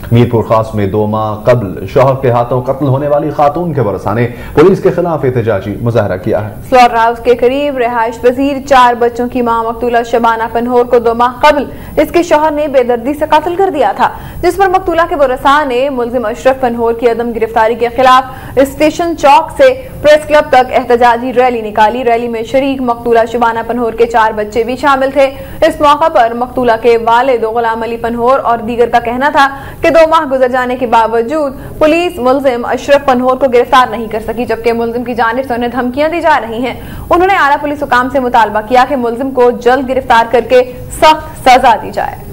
मीरपुर खास में 2 माह कबल शौहर के हाथों कत्ल होने वाली खातून के वरसा ने पुलिस के खिलाफ एहतजाजी मुजाहरा किया है। स्लॉटर हाउस के करीब रिहाइश पजीर 4 बच्चों की मां मकतूला शबाना पनहोर को 2 माह कबल इसके शौहर ने बेदर्दी से कत्ल कर दिया था, जिस पर मकतूला के वरसा ने मुलजिम अशरफ पनहोर की अदम गिरफ्तारी के खिलाफ स्टेशन चौक से प्रेस क्लब तक एहतजाजी रैली निकाली। रैली में शरीक मकतूला शबाना पनहोर के 4 बच्चे भी शामिल थे। इस मौका पर मकतूला के वालिद गुलाम अली पनहोर और दीगर का कहना था कि 2 माह गुजर जाने के बावजूद पुलिस मुलजिम अशरफ पनहोर को गिरफ्तार नहीं कर सकी, जबकि मुलजिम की जानिब से उन्हें धमकियां दी जा रही हैं। उन्होंने आला पुलिस हुकाम से मुतालबा किया कि मुलजिम को जल्द गिरफ्तार करके सख्त सजा दी जाए।